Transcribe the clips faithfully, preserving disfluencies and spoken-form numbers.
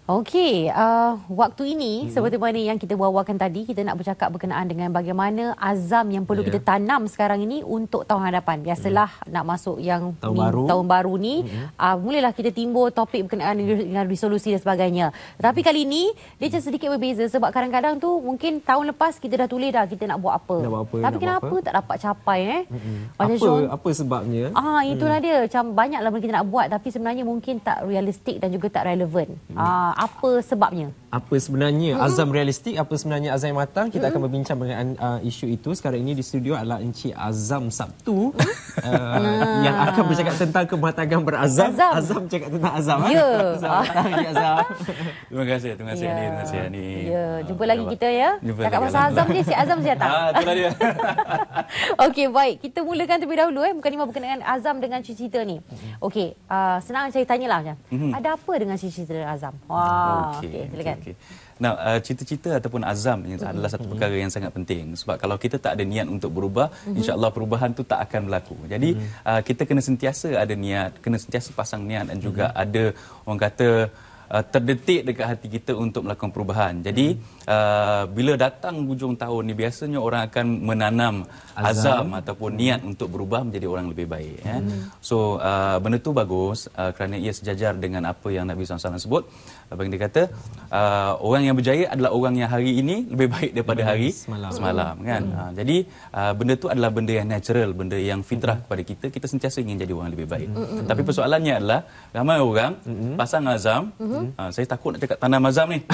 Okey, uh, waktu ini hmm. seperti mana yang kita bawakan tadi, kita nak bercakap berkenaan dengan bagaimana azam yang perlu yeah. kita tanam sekarang ini untuk tahun hadapan. Biasalah hmm. nak masuk yang tahun ni, baru, tahun baru ni, hmm. uh, mulalah kita timbul topik berkenaan dengan resolusi dan sebagainya. Tetapi kali ini dia macam sedikit berbeza sebab kadang-kadang tu mungkin tahun lepas kita dah tulis dah kita nak buat apa. Nak buat apa Tapi nak kenapa apa? tak dapat capai eh? Hmm. Macam apa Syul, apa sebabnya? Ah, itulah hmm. dia. Macam banyaklah benda kita nak buat tapi sebenarnya mungkin tak realistik dan juga tak relevan. Hmm. Ah, apa sebabnya? Apa sebenarnya azam realistik, apa sebenarnya azam yang matang? Kita akan berbincang mengenai uh, isu itu. Sekarang ini di studio adalah Encik Azam Sabtu uh, yang akan bercakap tentang kematangan berazam. Azam, Azam cakap tentang azam. Ya. Selamat datang Azam. Terima kasih, terima kasih Ya. Ani, terima kasih Ani. Ya, jumpa lagi kita ya. Jumpa Cakap lagi, pasal azam ni, Cik Azam saya datang. Ah, itulah dia. Okey, baik. Kita mulakan terlebih dahulu eh bukan berkenaan dengan azam dengan cita-cita ni. Okey, uh, senang saya tanyalah macam. Mm-hmm. Ada apa dengan cita-cita azam? Wah, okey, okay, silakan. Okay, okay. Nah, uh, cita-cita ataupun azam ini adalah satu perkara yang sangat penting sebab kalau kita tak ada niat untuk berubah, mm-hmm. insya-Allah perubahan tu tak akan berlaku. Jadi mm-hmm. uh, kita kena sentiasa ada niat, kena sentiasa pasang niat dan juga mm-hmm. ada orang kata Uh, terdetik dekat hati kita untuk melakukan perubahan. Jadi hmm. uh, bila datang hujung tahun ni biasanya orang akan menanam azam, azam ataupun niat untuk berubah menjadi orang lebih baik. Hmm. Eh. So uh, benda tu bagus uh, kerana ia sejajar dengan apa yang Nabi sallallahu alaihi wasallam sebut. Bagi dia kata uh, orang yang berjaya adalah orang yang hari ini lebih baik daripada hari semalam, semalam kan. Hmm. Uh, jadi uh, benda tu adalah benda yang natural, benda yang fitrah kepada kita. Kita sentiasa ingin jadi orang lebih baik. Hmm. Tapi persoalannya adalah ramai orang hmm. pasang azam. Hmm. Ha, saya takut nak cakap tanam azam ni.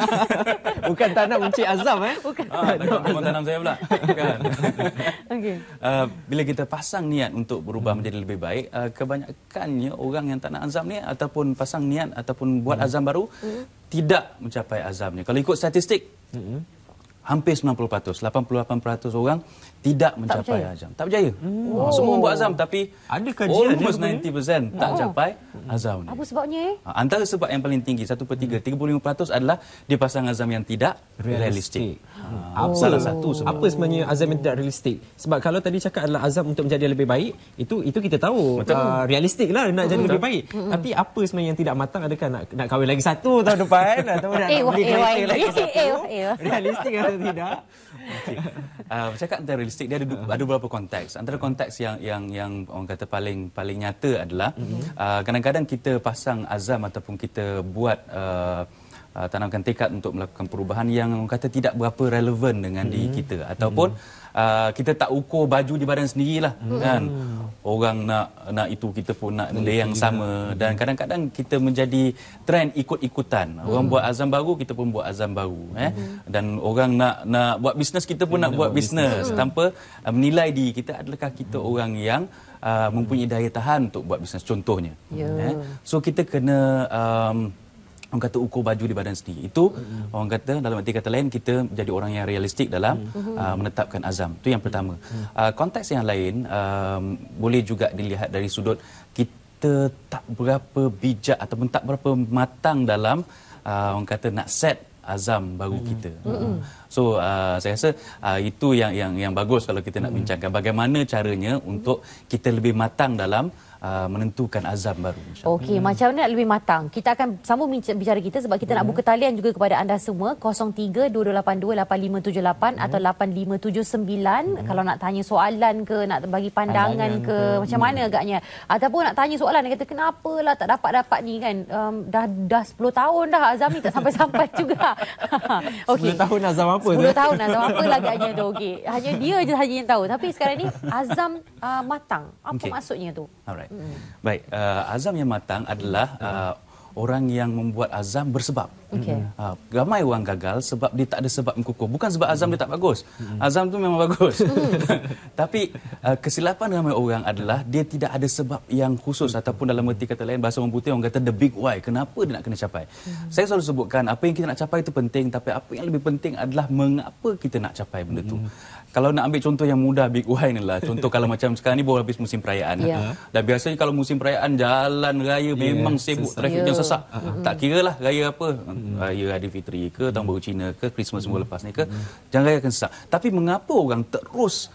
Bukan tanam Encik Azam eh. Bukan. Ha, takut memang tanam saya pula. Kan? Okey. Uh, bila kita pasang niat untuk berubah hmm. menjadi lebih baik, uh, kebanyakannya orang yang tanam azam ni ataupun pasang niat ataupun buat hmm. azam baru hmm. tidak mencapai azamnya. Kalau ikut statistik hmm. hampir sembilan puluh peratus, lapan puluh lapan peratus orang tidak mencapai tak azam. Tak berjaya. Hmm. Oh. Semua buat azam tapi ada kajian almost sembilan puluh peratus tak oh. capai azam ni. Apa sebabnya eh? Antara sebab yang paling tinggi satu per tiga, tiga puluh lima peratus adalah dia pasang azam yang tidak realistik. Ha. Oh. Salah satu sebab. Apa sebenarnya azam yang tidak realistik? Sebab kalau tadi cakap adalah azam untuk menjadi lebih baik, itu itu kita tahu uh, realistik lah nak jadi lebih baik. Mm-hmm. Tapi apa sebenarnya yang tidak matang? Adakah nak nak kahwin lagi satu tahun depan atau nak eh, beli kereta eh, lagi eh, satu? eh, eh. Realistik atau tidak? Okay. Uh, cakap tentang realistik dia ada ada beberapa konteks. Antara konteks yang yang yang orang kata paling paling nyata adalah mm-hmm. uh, kadang-kadang kita pasang azam ataupun kita buat uh, uh, tanamkan tekad untuk melakukan perubahan yang orang kata tidak berapa relevan dengan mm-hmm. diri kita ataupun mm-hmm. uh, kita tak ukur baju di badan sendirilah mm-hmm. kan. Orang nak nak itu kita pun nak benda yang sama mm-hmm. dan kadang-kadang kita menjadi trend ikut-ikutan. Orang mm-hmm. buat azam baru kita pun buat azam baru eh mm-hmm. dan orang nak nak buat bisnes kita pun mm-hmm. nak buat bisnes mm-hmm. tanpa uh, menilai diri kita adakah kita mm-hmm. orang yang uh, mempunyai daya tahan untuk buat bisnes contohnya. Yeah. Eh so kita kena um, orang kata ukur baju di badan sendiri. Itu mm-hmm. orang kata dalam arti kata lain kita menjadi orang yang realistik dalam mm-hmm. uh, menetapkan azam. Itu yang pertama. Mm-hmm. Uh, konteks yang lain um, boleh juga dilihat dari sudut kita tak berapa bijak ataupun tak berapa matang dalam uh, orang kata nak set azam baru mm-hmm. kita. Mm-hmm. So uh, saya rasa uh, itu yang yang yang bagus kalau kita nak mm-hmm. bincangkan bagaimana caranya mm-hmm. untuk kita lebih matang dalam Uh, menentukan azam baru. Okey, hmm. macam mana nak lebih matang? Kita akan sambung bicara kita sebab kita hmm. nak buka talian juga kepada anda semua kosong tiga dua dua lapan dua lapan lima tujuh lapan hmm. atau lapan lima tujuh sembilan hmm. kalau nak tanya soalan ke, nak bagi pandangan, pandangan ke, ke macam hmm. mana agaknya. Ataupun nak tanya soalan dia kata kenapalah tak dapat-dapat ni kan. Um, dah dah sepuluh tahun dah azam ni tak sampai-sampai juga. Okey. sepuluh tahun azam apa tu? sepuluh tahun azam apa lah agaknya tu. Okey. Hanya dia je saja yang tahu. Tapi sekarang ni azam uh, matang. Apa okay. maksudnya tu? Alright. Hmm. Baik, uh, azam yang matang adalah uh, orang yang membuat azam bersebab. Okay. Uh, ramai orang gagal sebab dia tak ada sebab mengukuh. Bukan sebab azam dia tak bagus. Azam tu memang bagus. Tapi uh, kesilapan ramai orang adalah dia tidak ada sebab yang khusus ataupun dalam erti kata lain bahasa orang putih orang kata the big why. Kenapa dia nak kena capai? Mm-hmm. Saya selalu sebutkan apa yang kita nak capai itu penting tapi apa yang lebih penting adalah mengapa kita nak capai benda tu. Mm-hmm. Kalau nak ambil contoh yang mudah big why ni lah. Contoh kalau macam sekarang ni baru habis musim perayaan. Yeah. Dan biasanya kalau musim perayaan jalan raya yeah, memang sibuk, trafik yeah. yang sesak. Uh-huh. Tak kira lah raya apa. Uh-huh. Raya Aidilfitri ke, Tahun Baru Cina ke, Christmas uh-huh. minggu lepas ni ke. Uh-huh. Jangan rayakan sesak. Tapi mengapa orang terus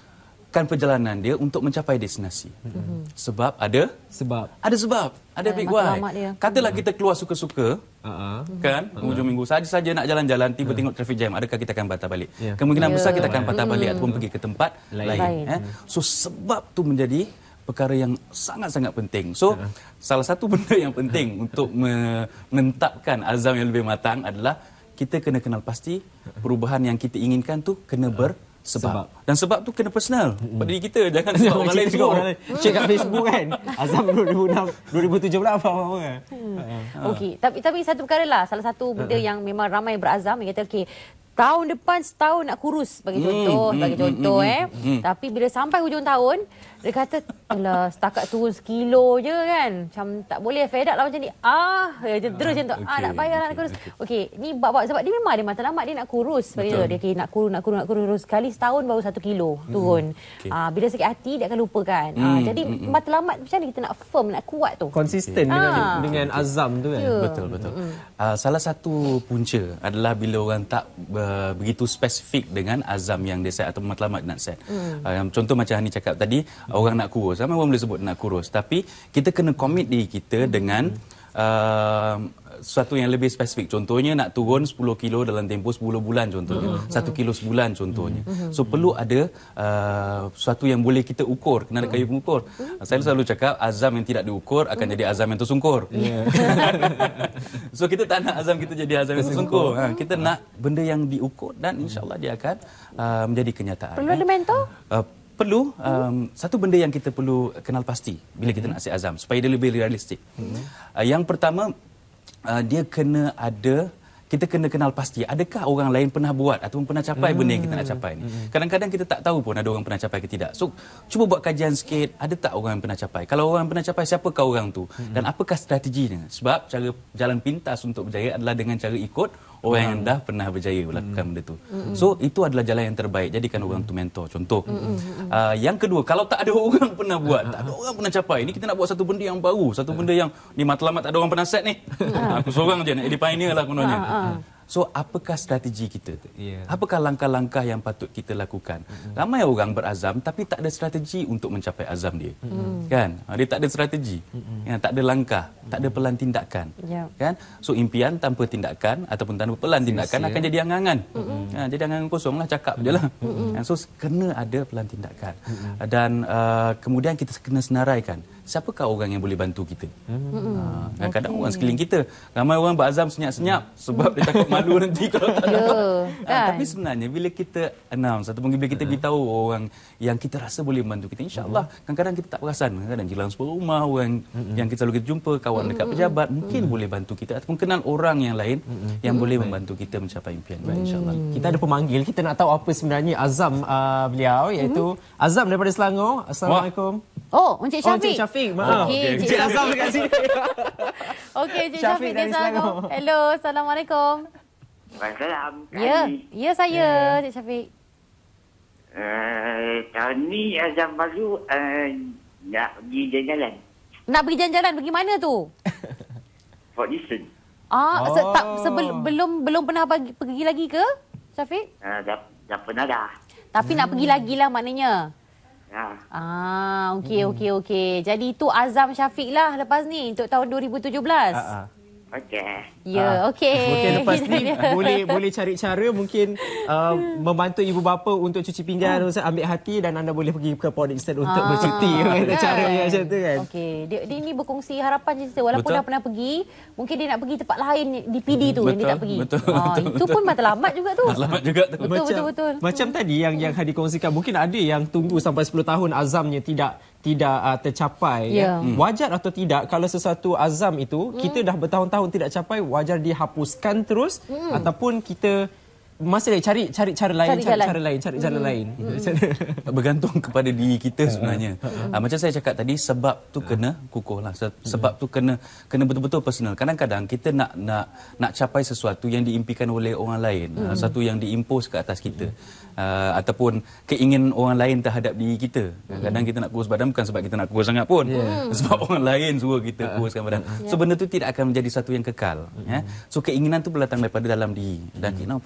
kan perjalanan dia untuk mencapai destinasi. Mm-hmm. Sebab ada sebab ada sebab, ada big why. Katalah kita keluar suka-suka, uh-huh. kan, uh-huh. hujung minggu saja-saja nak jalan-jalan, tiba tengok traffic jam, adakah kita akan patah balik? Yeah. Kemungkinan yeah. besar kita akan patah balik mm. ataupun pergi ke tempat lain. lain. Eh? So sebab tu menjadi perkara yang sangat-sangat penting. So uh-huh. salah satu benda yang penting untuk menetapkan azam yang lebih matang adalah kita kena kenal pasti perubahan yang kita inginkan tu kena ber Sebab. sebab. Dan sebab tu kena personal. Pada diri kita. Jangan sebab orang lain semua. Check kat Facebook kan. Azam dua ribu enam, dua ribu tujuh belas apa-apa kan. Okey. Tapi tapi satu perkara lah. Salah satu benda yang memang ramai berazam. Yang kata, okey, tahun depan setahun nak kurus. Bagi contoh. Bagi contoh eh. Tapi bila sampai hujung tahun, dia kata, alah, setakat turun sekilo je kan. Macam tak boleh, fed up lah macam ni. Ah, terus macam tu. Ah, nak payah nak kurus. Okey, ni bab-bab sebab dia memang dia matlamat dia nak kurus. Dia, dia okay, nak kurus, nak kurus, nak kurus. Sekali setahun baru satu kilo turun. Okay. Ah, bila sakit hati, dia akan lupakan. Hmm. Ah, jadi hmm. matlamat macam mana kita nak firm, nak kuat tu? Konsisten okay. dengan, ah. dengan azam tu kan. Yeah. Betul, betul. Hmm. Uh, salah satu punca adalah bila orang tak uh, begitu spesifik dengan azam yang dia set atau matlamat nak set. Hmm. Uh, contoh macam Hani cakap tadi, orang nak kurus. Ramai orang boleh sebut nak kurus. Tapi kita kena komit diri kita dengan uh, sesuatu yang lebih spesifik. Contohnya nak turun sepuluh kilo dalam tempoh sepuluh bulan contohnya. satu kilo sebulan contohnya. So perlu ada uh, sesuatu yang boleh kita ukur. Kena ada kayu pengukur. Saya selalu cakap azam yang tidak diukur akan jadi azam yang tersungkur. Yeah. So kita tak nak azam kita jadi azam yang tersungkur. Ha, kita nak benda yang diukur dan insya-Allah dia akan uh, menjadi kenyataan. Perlu ada mentor? Uh, Perlu, um, satu benda yang kita perlu kenal pasti bila kita nak set azam, supaya dia lebih realistik. Hmm. Uh, yang pertama, uh, dia kena ada, kita kena kenal pasti, adakah orang lain pernah buat ataupun pernah capai hmm. benda yang kita nak capai ni. Hmm. Kadang-kadang kita tak tahu pun ada orang pernah capai ke tidak. So, cuba buat kajian sikit, ada tak orang yang pernah capai? Kalau orang yang pernah capai, siapakah orang tu? Hmm. Dan apakah strateginya? Sebab cara jalan pintas untuk berjaya adalah dengan cara ikut orang yang dah pernah berjaya melakukan mm. benda tu. Mm-hmm. So, itu adalah jalan yang terbaik. Jadikan orang tu mentor. Contoh. Mm-hmm. Uh, yang kedua, kalau tak ada orang pernah buat, tak ada orang pernah capai, ni kita nak buat satu benda yang baru. Satu benda yang, ni matlamat tak ada orang pernah set ni. Aku seorang je nak jadi pioneer lah kononnya. So, apakah strategi kita? Yeah. Apakah langkah-langkah yang patut kita lakukan? Mm-hmm. Ramai orang berazam tapi tak ada strategi untuk mencapai azam dia. Mm-hmm. Kan? Dia tak ada strategi. Mm-hmm. Ya, tak ada langkah, mm-hmm. tak ada pelan tindakan. Yeah. Kan? So, impian tanpa tindakan ataupun tanpa pelan tindakan Sia-sia. akan jadi angan-angan. Mm-hmm. Ya, jadi angan-angan kosong lah, cakap mm-hmm. je lah. Mm-hmm. So, kena ada pelan tindakan. Mm-hmm. Dan uh, kemudian kita kena senaraikan. Siapakah orang yang boleh bantu kita? Hmm. Ha, kadang-kadang okay. orang sekeliling kita. Ramai orang berazam senyap-senyap sebab dia takut malu nanti kalau tak dapat. Yeah, ha, kan? Tapi sebenarnya bila kita announce ataupun bila kita beritahu orang yang kita rasa boleh membantu kita, insya-Allah kadang-kadang kita tak perasan. Kadang-kadang jiran sebelah rumah, orang hmm. yang kita selalu kita jumpa, kawan dekat pejabat, mungkin hmm. boleh bantu kita ataupun kenal orang yang lain hmm. yang hmm. boleh membantu kita mencapai impian. Hmm. Insya-Allah. Kita ada pemanggil, kita nak tahu apa sebenarnya azam uh, beliau, iaitu hmm. Azam daripada Selangor. Assalamualaikum. Oh, Encik Syafiq. Oh, Encik Syafiq. Maaf. Okey, Encik Azam dekat sini. Okey, Encik Syafiq dari Selangor. Hello, Assalamualaikum. Waalaikumsalam. Ya, ya saya, yeah. Encik Syafiq. Uh, tahun ni azam baru uh, nak pergi jalan-jalan. Nak pergi jalan-jalan, pergi mana tu? Fort Dixon. Ah, oh. se- tak, sebelum belum belum pernah pergi, pergi lagi ke, Syafiq? Uh, dah, dah pernah dah. Tapi hmm. nak pergi lagi lah maknanya. Ya. Ah, okey, okey, okey. Jadi itu azam Syafiq lah lepas ni untuk tahun dua ribu tujuh belas. Uh-uh. Okey. Ya, ah, okey. Mungkin lepas ni boleh boleh cari cara mungkin uh, membantu ibu bapa untuk cuci pinggan, oh. ambil hati dan anda boleh pergi ke Port Dickson untuk ah, bercuti. Kan? Cara yang macam tu kan. Okey, dia, dia ni berkongsi harapan je walaupun betul. Dah pernah pergi, mungkin dia nak pergi tempat lain di P D tu betul, yang dia tak pergi. Betul, ah, betul, itu betul. pun matlamat juga tu. Matlamat juga tu. Betul, macam, betul, betul. Macam tadi yang yang Hadi kongsikan, mungkin ada yang tunggu sampai sepuluh tahun azamnya tidak tidak uh, tercapai. Yeah. Ya. Hmm. Wajar atau tidak kalau sesuatu azam itu hmm. kita dah bertahun-tahun tidak capai, wajar dihapuskan terus hmm. ataupun kita masih lagi cari cari cara lain, cari, cari cara lain, cari cara hmm. lain. Hmm. Bergantung kepada diri kita sebenarnya. Hmm. Uh, macam saya cakap tadi, sebab tu kena kukuh lah. Sebab tu kena kena betul-betul personal. Kadang-kadang kita nak nak nak capai sesuatu yang diimpikan oleh orang lain, hmm. uh, satu yang diimpos ke atas kita. Uh, ataupun keinginan orang lain terhadap diri kita. Kadang-kadang kita nak kurus badan bukan sebab kita nak kurus sangat pun. Yeah. Sebab orang lain suruh kita kuruskan badan. So benda tu tidak akan menjadi satu yang kekal. Yeah. So keinginan tu berdatang daripada dalam diri dan kita perlu kuat. So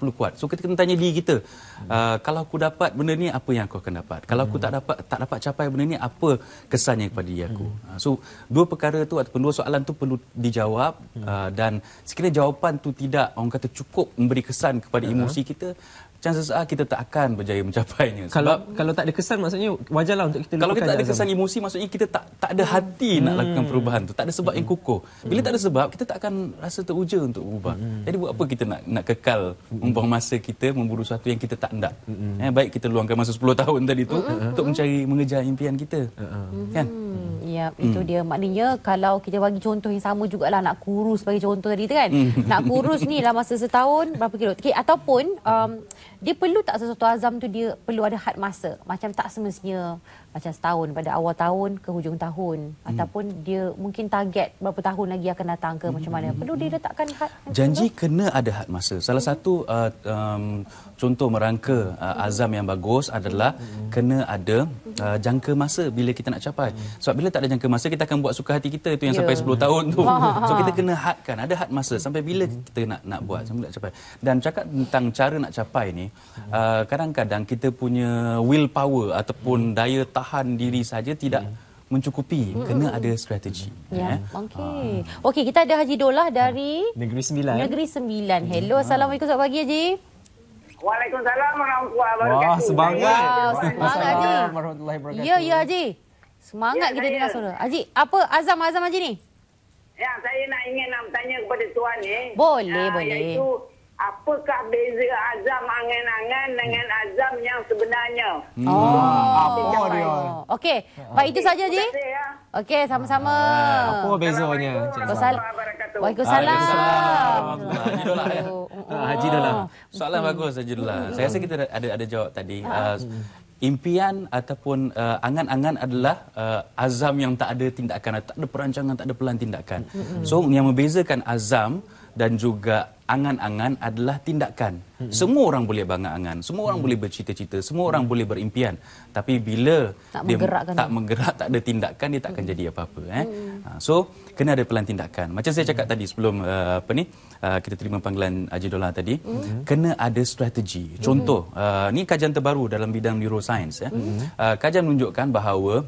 So kita kena tanya diri kita, uh, kalau aku dapat benda ni, apa yang aku akan dapat? Kalau aku tak dapat tak dapat capai benda ni, apa kesannya kepada diri aku? Uh, so dua perkara tu ataupun dua soalan tu perlu dijawab, uh, dan sekiranya jawapan tu tidak, orang kata, cukup memberi kesan kepada emosi kita, chances are kita tak akan berjaya mencapainya. Kalau Sebab kalau tak ada kesan, maksudnya wajarlah untuk kita kalau kita tak ada Azam. kesan emosi, maksudnya kita tak tak ada hati hmm. nak lakukan perubahan tu. Tak ada sebab hmm. yang kukuh. Bila tak ada sebab, kita tak akan rasa teruja untuk berubah. Hmm. Jadi buat apa kita nak nak kekal hmm. membuang masa kita memburu sesuatu yang kita tak hendak. Hmm. Eh, baik kita luangkan masa sepuluh tahun tadi tu hmm. untuk mencari mengejar impian kita. Hmm. Kan? Ya, itu hmm. dia. Maknanya kalau kita bagi contoh yang sama jugalah, nak kurus bagi contoh tadi tu kan. Hmm. Nak kurus ni dalam masa setahun berapa kilo? Okay, ataupun um, dia perlu tak sesuatu azam tu dia perlu ada had masa. Macam tak semestinya macam setahun pada awal tahun ke hujung tahun, hmm. ataupun dia mungkin target berapa tahun lagi akan datang ke hmm. macam mana. Perlu dia letakkan had. Janji kena ada had masa. Salah hmm. satu uh, um, contoh merangka uh, azam yang bagus adalah hmm. kena ada uh, jangka masa bila kita nak capai. Hmm. Sebab bila tak ada jangka masa, kita akan buat suka hati kita, itu yang yeah. sampai sepuluh tahun tu. So kita kena hadkan, ada had masa sampai bila kita nak nak buat, sampai nak capai. Dan cakap tentang cara nak capai ni, uh, kadang-kadang kita punya willpower ataupun daya tahan diri saja tidak mencukupi. Kena ada strategi. Ya. Eh? Okey. Okey, kita ada Haji Dolah dari Negeri Sembilan. Negeri Sembilan. Hello, assalamualaikum, selamat pagi Haji. Waalaikumsalam warahmatullahi wabarakatuh. Wah, semangat. Wow, semangat Haji. Warahmatullahi wabarakatuh. Ya, ya Haji. Semangat Ya, kita saya. dengar suara. Haji, apa azam-azam Haji ni? Ya, saya nak ingin nak bertanya kepada tuan ni. Boleh, Ah, boleh. Iaitu, apakah beza azam angan-angan dengan azam yang sebenarnya? Oh, Apa dia? Okey, baik itu saja Haji. Terima kasih ya. Okey, sama-sama. Apa bezanya? Waalaikumsalam. Wabarakatuh. Waalaikumsalam. Haji Dolah, ya. Ah, Haji Dolah. Soalan bagus Haji Dolah. Saya rasa kita ada ada jawab tadi. Uh, impian ataupun uh, angan-angan adalah uh, azam yang tak ada tindakan, tak ada perancangan, tak ada pelan tindakan. So yang membezakan azam dan juga angan-angan adalah tindakan. Hmm. Semua orang boleh berangan-angan, semua orang hmm. boleh bercita-cita, semua orang hmm. boleh berimpian. Tapi bila tak dia menggerakkan tak menggerak, tak ada tindakan, dia tak akan hmm. jadi apa-apa. Eh? Hmm. Ha, so, kena ada pelan tindakan. Macam saya cakap hmm. tadi sebelum uh, apa ni, uh, kita terima panggilan Haji Dolah tadi, hmm. kena ada strategi. Contoh, hmm. uh, ni kajian terbaru dalam bidang neuroscience. Ya. Hmm. Uh, kajian menunjukkan bahawa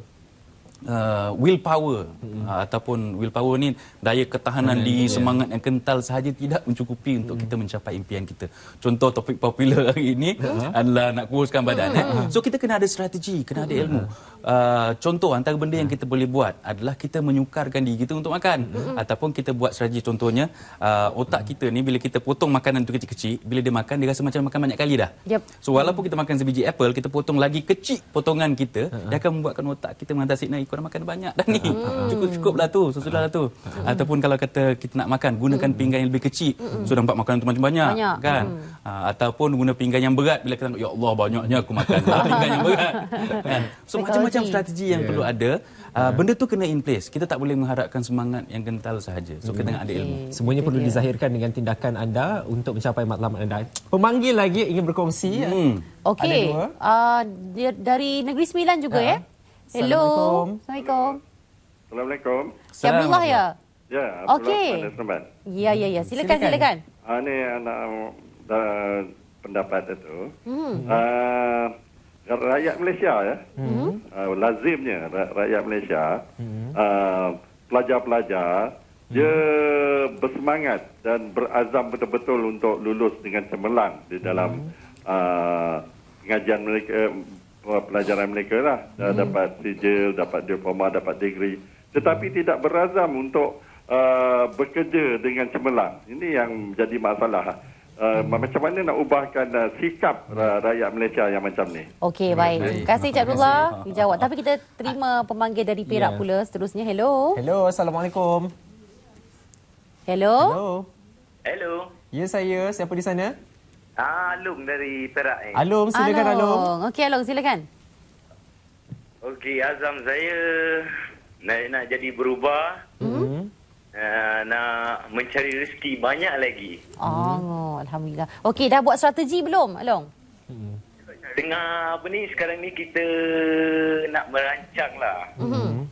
Uh, willpower hmm. uh, ataupun willpower ni daya ketahanan hmm, diri, yeah. semangat yang kental sahaja tidak mencukupi untuk hmm. kita mencapai impian kita. Contoh topik popular hari ini uh-huh. adalah nak kuruskan badan. Uh-huh. eh. So kita kena ada strategi, kena ada ilmu. Uh, contoh antara benda yang kita boleh buat adalah kita menyukarkan diri kita untuk makan, uh-huh. ataupun kita buat strategi. Contohnya uh, otak kita ni bila kita potong makanan tu kecil-kecil, bila dia makan dia rasa macam makan banyak kali dah. Yep. So walaupun kita makan sebiji apple, kita potong lagi kecil potongan kita, uh-huh. dia akan membuatkan otak kita menghantar signal, ikut makan banyak dah ni. Hmm. Cukup-cukuplah tu, sesudahlah tu. Hmm. Ataupun kalau kata kita nak makan, gunakan hmm. pinggan yang lebih kecil. Hmm. So nampak makanan tu macam banyak, banyak. kan? Hmm. Ha, ataupun guna pinggan yang berat bila kita ya Allah banyaknya aku makan pinggan yang berat. Kan? So macam-macam strategi yang yeah. perlu ada. Uh, benda tu kena in place. Kita tak boleh mengharapkan semangat yang kental sahaja. So kita nak ada ilmu. Semuanya perlu dizahirkan dengan tindakan anda untuk mencapai matlamat anda. Pemanggil lagi ingin berkongsi. Hmm. Okey. Uh, dari Negeri Sembilan juga uh. ya. Hello. Assalamualaikum. Assalamualaikum. Cik Abdullah ya? Ya, Okey. Ya, ya, ya. Silakan, silakan. silakan. Uh, ini anak uh, pendapat itu. Hmm. Uh, rakyat Malaysia ya. Hmm. Uh, lazimnya rakyat Malaysia, hmm. uh, pelajar-pelajar, hmm. dia bersemangat dan berazam betul-betul untuk lulus dengan cemerlang di dalam hmm. uh, pengajian mereka, pelajaran mereka lah, hmm. dapat sijil, dapat diploma, dapat degree, tetapi tidak berazam untuk uh, bekerja dengan cemerlang. Ini yang jadi masalah. Uh, hmm. Macam mana nak ubahkan uh, sikap uh, rakyat Malaysia yang macam ni? Okey, baik. Terima kasih Cik Abdullah dijawab. Tapi kita terima pemanggil dari Perak yeah. pula seterusnya. Hello. Hello, Assalamualaikum. Hello. Hello. Hello. Ya, saya. Siapa di sana? Ah, Alung dari Perak ni. Alung, silakan Alung. Okey Alung, silakan. Okey, azam saya nak, nak jadi berubah. Hmm. Uh, nak mencari rezeki banyak lagi. Oh, alhamdulillah. Okey, dah buat strategi belum, Alung? Hmm. Dengar apa ni sekarang ni kita nak merancang lah. Hmm.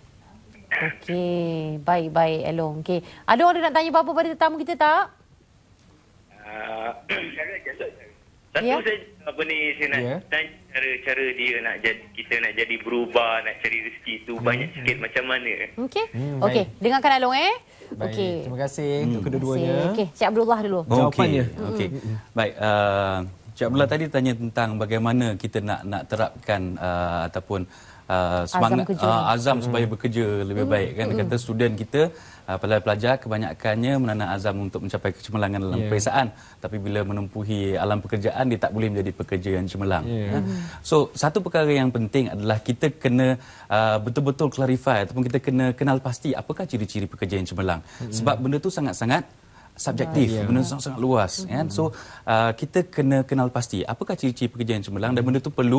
Okey, baik-baik Alung. Okey. Ada orang nak tanya apa-apa pada tetamu kita tak? Uh, Satu Ya. saja apa ni saya nak Ya. tanya cara-cara dia nak jadi, kita nak jadi berubah, nak cari rezeki tu banyak sikit macam mana? Okey. Hmm, Okey, dengarkan Along eh. Baik, Okey. terima kasih untuk Terima kasih. kedua-duanya. Okey, Cik Abdullah dulu. Jawapannya. Okey. Okey. Baik, uh, Cik Abdullah tadi tanya tentang bagaimana kita nak nak terapkan uh, ataupun uh, semangat kerja. uh, azam supaya bekerja lebih baik kan. Dia kata student kita uh, pelajar-pelajar kebanyakannya menanam azam untuk mencapai kecemerlangan dalam Yeah. peperiksaan, tapi bila menempuhi alam pekerjaan dia tak boleh menjadi pekerja yang cemerlang. Yeah. Ya. So satu perkara yang penting adalah kita kena uh, betul-betul clarify ataupun kita kena kenal pasti apakah ciri-ciri pekerja yang cemerlang. Sebab benda tu sangat-sangat subjektif, Yeah. benda sangat-sangat luas kan. So uh, kita kena kenal pasti apakah ciri-ciri pekerja yang cemerlang, dan benda tu perlu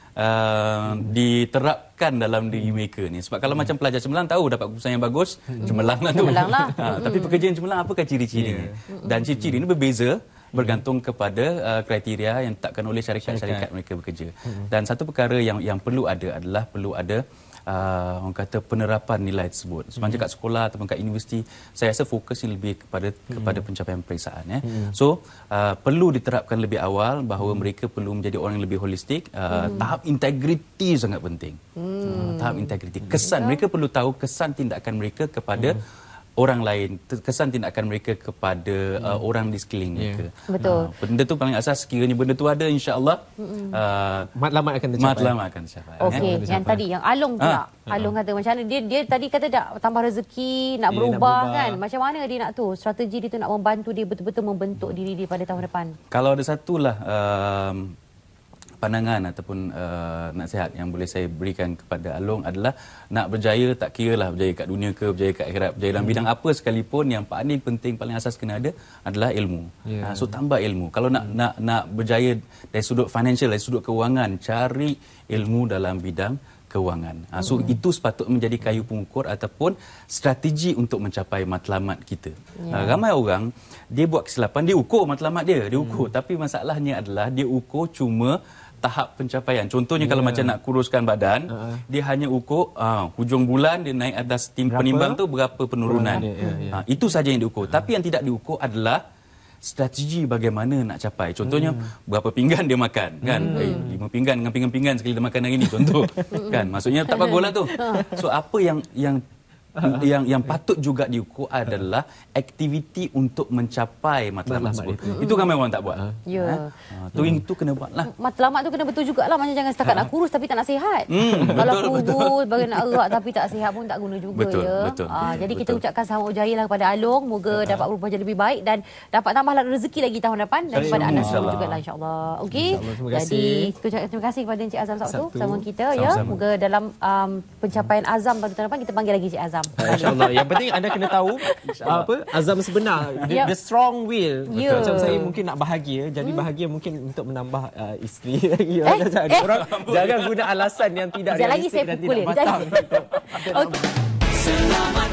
uh, diterapkan dalam diri mereka ni. Sebab kalau macam pelajar cemerlang tahu dapat keputusan yang bagus, cemerlang lah tu. Cemerlang lah. Ha, tapi pekerja yang cemerlang apakah ciri-cirinya? Dan ciri-ciri ini berbeza bergantung kepada uh, kriteria yang ditetapkan oleh syarikat-syarikat mereka bekerja. Dan satu perkara yang yang perlu ada adalah perlu ada Uh, orang kata penerapan nilai tersebut. Sepanjang kat sekolah ataupun kat universiti, saya rasa fokus ini lebih kepada kepada pencapaian peperiksaan. Ya. So uh, perlu diterapkan lebih awal bahawa mereka perlu menjadi orang yang lebih holistik. Uh, tahap integriti sangat penting. Uh, tahap integriti. Kesan, mereka perlu tahu kesan tindakan mereka kepada orang lain, kesan tindakan mereka kepada uh, orang di sekeliling mereka. Betul. Uh, benda tu paling asas, sekiranya benda tu ada, insya-Allah uh, Matlamat akan tercapai. matlamat akan tercapai. Okey, ya. yang tadi yang Along pula. Ah. Along kata macam mana dia dia tadi kata nak tambah rezeki, nak Dia berubah, nak berubah. kan. Macam mana dia nak tu? Strategi dia tu nak membantu dia betul-betul membentuk diri dia pada tahun depan. Kalau ada satulah um, pandangan ataupun uh, nasihat yang boleh saya berikan kepada Along adalah nak berjaya, tak kira lah berjaya kat dunia ke, berjaya kat akhirat, berjaya dalam bidang apa sekalipun, yang paling penting, paling asas kena ada adalah ilmu. Yeah. Uh, so tambah ilmu. Kalau nak nak nak berjaya dari sudut financial, dari sudut kewangan, cari ilmu dalam bidang kewangan. Ha, so hmm. itu sepatutnya menjadi kayu pengukur ataupun strategi untuk mencapai matlamat kita. Yeah. Ha, ramai orang dia buat kesilapan, dia ukur matlamat dia, dia ukur, hmm. tapi masalahnya adalah dia ukur cuma tahap pencapaian. Contohnya yeah. kalau macam nak kuruskan badan, uh-huh. dia hanya ukur uh, hujung bulan dia naik atas tim Berapa? penimbang tu berapa penurunan. Dia, ya, ya. Ha, itu saja yang diukur. Uh-huh. Tapi yang tidak diukur adalah strategi bagaimana nak capai. Contohnya hmm. berapa pinggan dia makan, kan? Hmm. Eh, lima pinggan dengan pinggan-pinggan sekali dia makan hari ni, contoh. Kan? Maksudnya tak baguslah tu. So apa yang yang yang yang patut juga diukur adalah aktiviti untuk mencapai matlamat tersebut. Itu ramai orang tak buat. Ya. Ha, tu itu kena buatlah. Matlamat tu kena betul jugalah. Macam jangan setakat nak kurus tapi tak nak sihat. Hmm, Kalau betul, kurus, bagi nak erat tapi tak sihat pun tak guna juga. Betul, ya. betul. Ah, jadi kita Betul. ucapkan selamat berjaya lah kepada Along. Moga dapat berubah jadi lebih baik dan dapat tambah rezeki lagi tahun depan daripada anda semua InsyaAllah. juga lah, insyaAllah. Okey. InsyaAllah, terima kasih. Jadi kita ucapkan terima kasih kepada Encik Azam Sabtu Sabtu. sama kita ya. Sama-sama. Moga dalam um, pencapaian Azam pada tahun depan kita panggil lagi Encik Azam. InsyaAllah. Yang penting anda kena tahu apa azam sebenar, the, Yep. the strong will. Ya. Macam saya mungkin nak bahagia, jadi bahagia mungkin untuk menambah uh, isteri lagi. Eh, Jangan, eh. orang jangan guna alasan yang tidak Sekejap lagi realistik saya dan pukul tidak dia. matang. Okey. Selamat